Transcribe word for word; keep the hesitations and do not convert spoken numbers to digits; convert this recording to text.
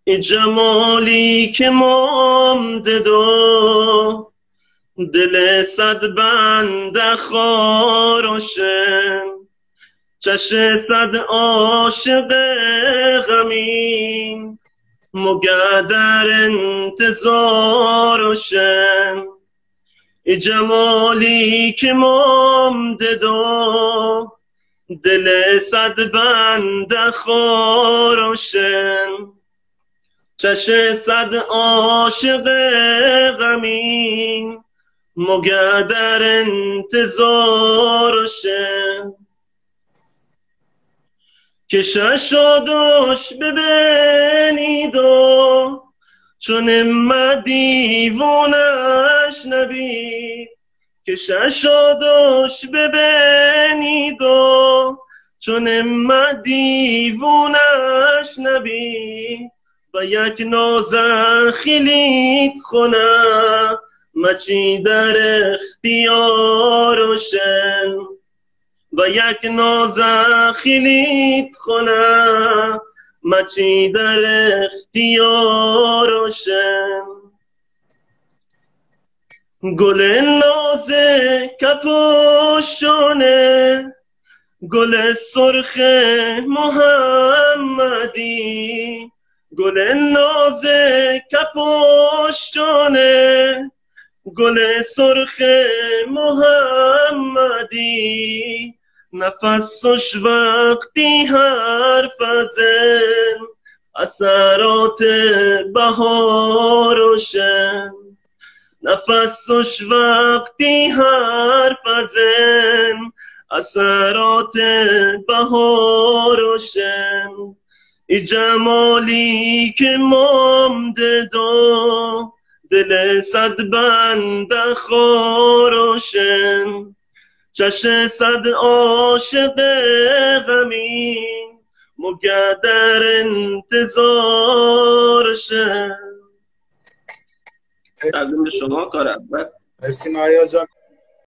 ای جمالی که مانده دو دل صد بنده خارشم، چش صد عاشق غمین مگه در انتظارشم. ای جمالی که مانده دو دل صد بنده خارشم، چش صد عاشق غمین مگه در انتظارشم. که ششادش ببینید و چون ما دیوانش نبید، که ششادش ببینید و چون ما دیوانش نبید، و یک نازخیلیت خونه مچی در اختیارشن، و یک نازخیلیت خونه مچی در اختیارشن. گل ناز کپوشونه گل سرخ محمدی، گل ناز کپوشونه گل سرخ محمدی، نفسش وقتی حرف زن اثرات بهارشن، نفسش وقتی حرف زن اثرات بهارشن. ای جمالی که مانده دو دل صد بنده خارشن، چش صد عاشق غمین مگه در انتظارشن. تقدیم شما کار اول. مرسی مهیا جان.